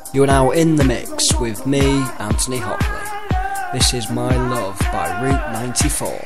You are now in the mix with me, Anthony Hopley. This is My Love by Route 94.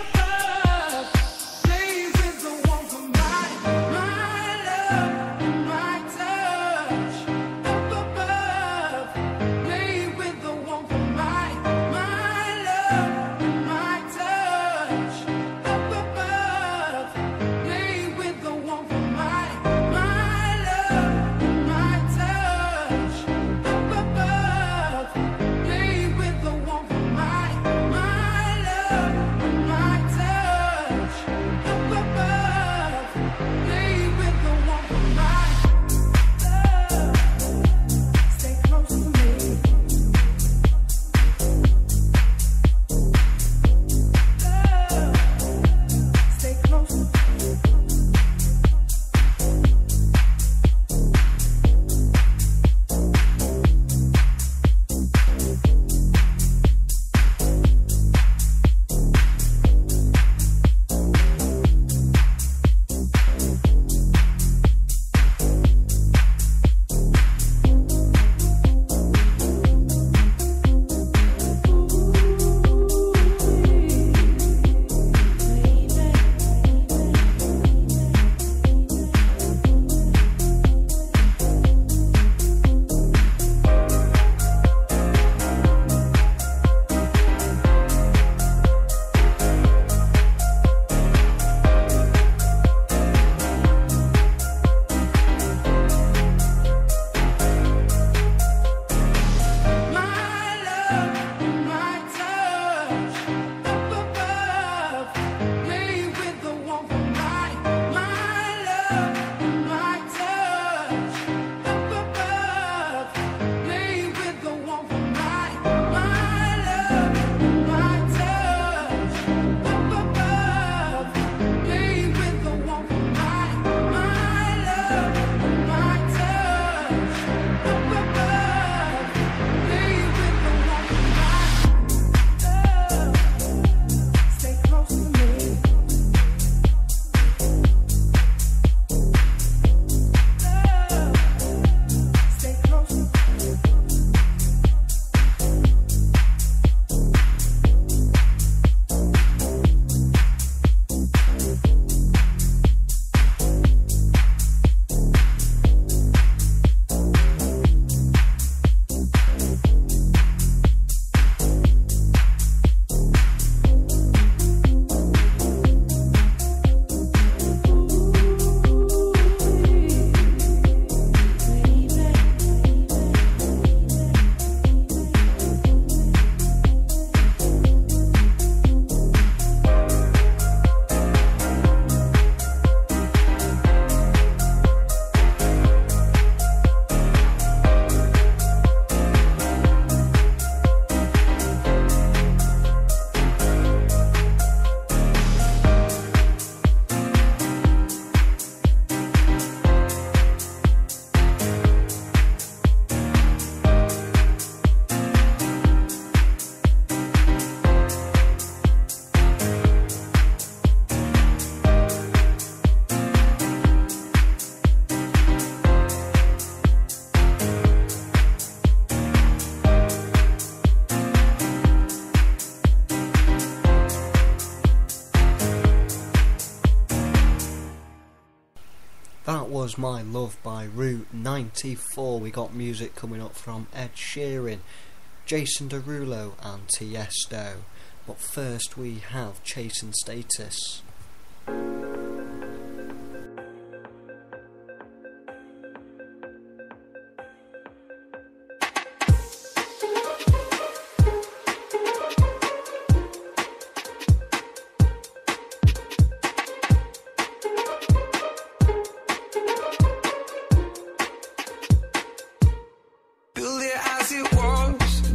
That was My Love by Route 94. We got music coming up from Ed Sheeran, Jason Derulo and Tiesto. But first we have Chasing Status.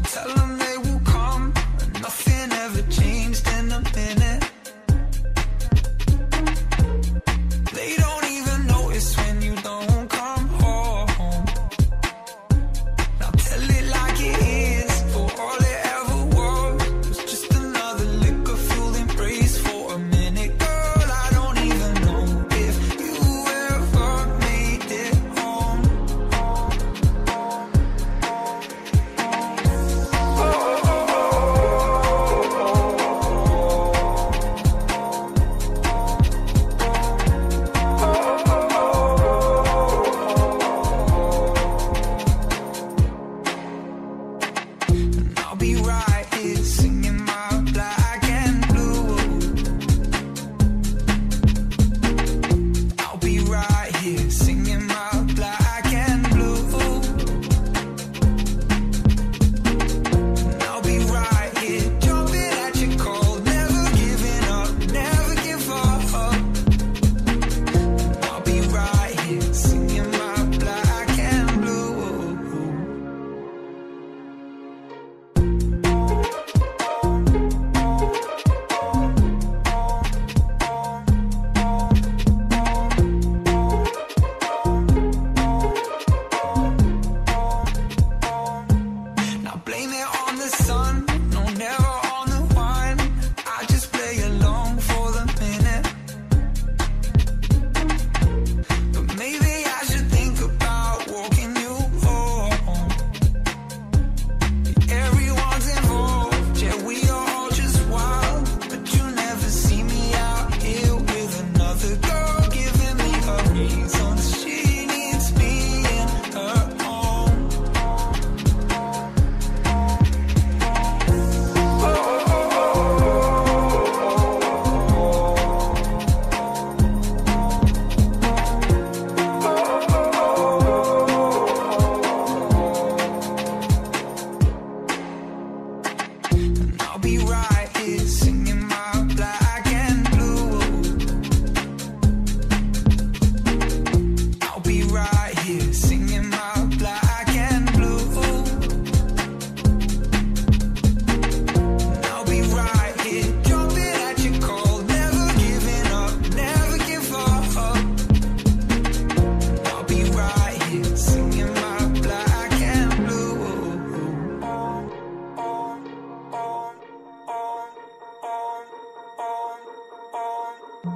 Tell them they will come, and nothing ever changed in a minute.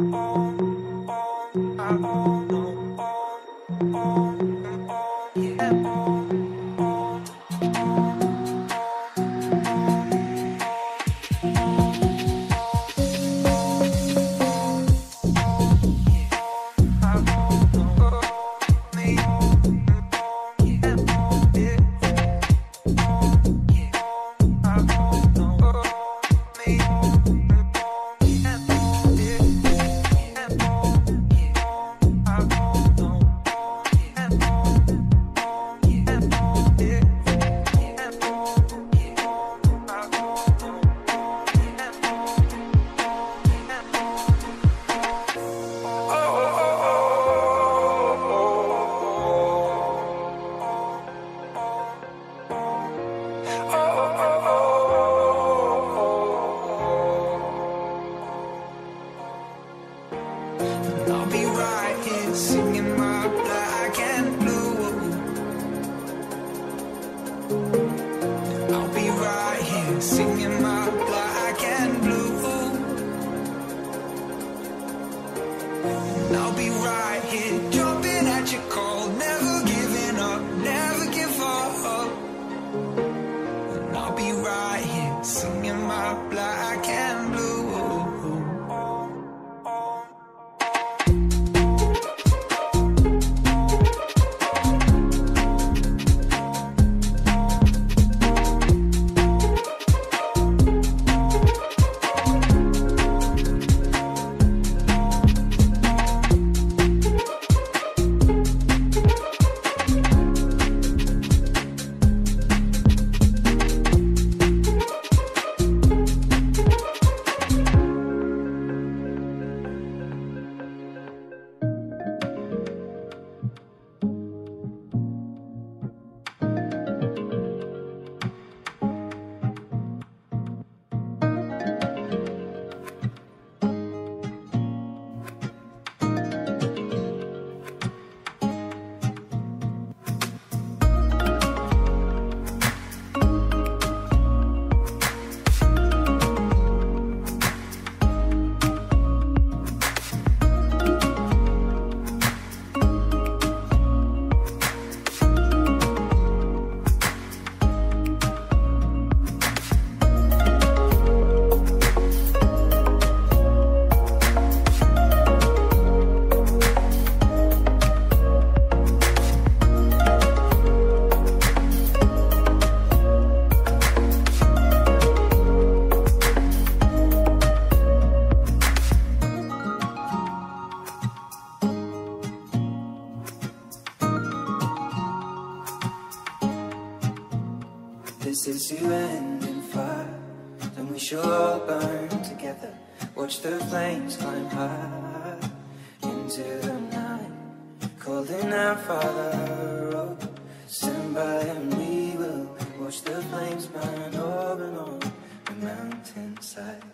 This is to end in fire, then we shall all burn together. Watch the flames climb high into the night, calling out, Father, oh, stand by and we will watch the flames burn over and on the mountainside.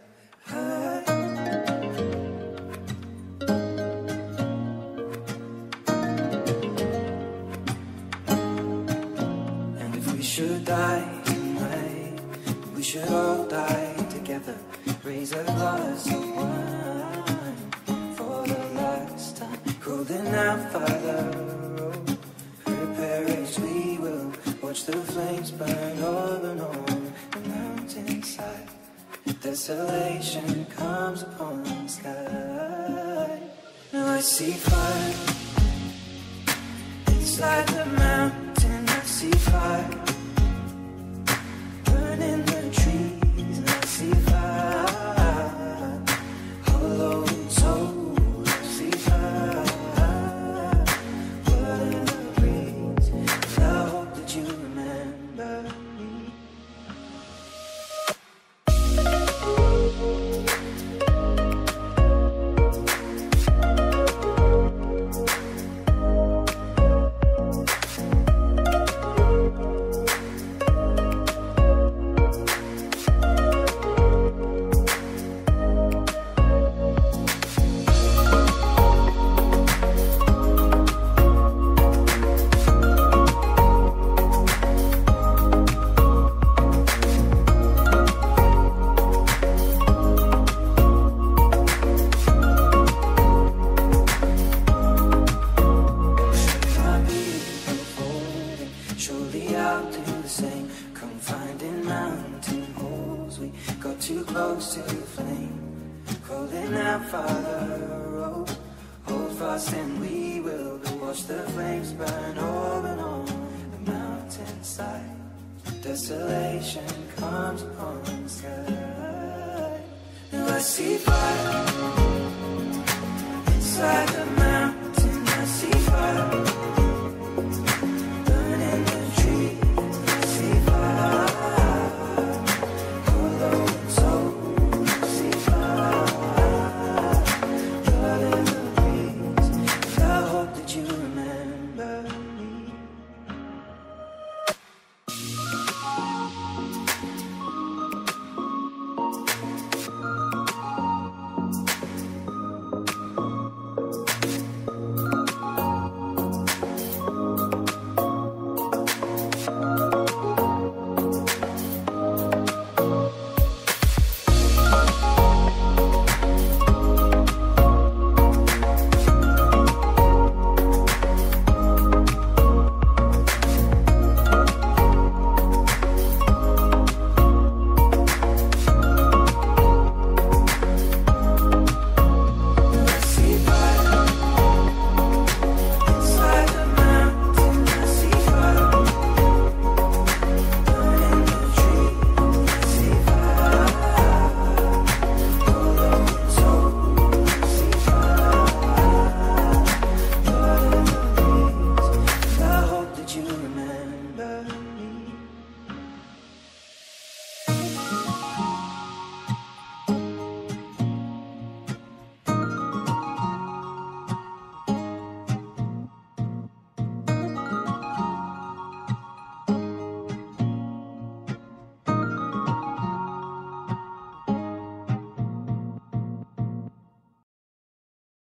And if we should die tonight, we should all die together. Raise a glass of wine for the last time, calling out, Father, oh, prepare as we will watch the flames burn over and on the mountainside. Desolation comes upon the sky. Now I see fire, it's like the mountain. I see fire burning the trees, and I see fire hollow soul. I see fire blood in the breeze, and I hope that you remember me. Father. Oh, hold fast and we will watch the flames burn open on the mountainside. Desolation comes upon the sky. Now I see fire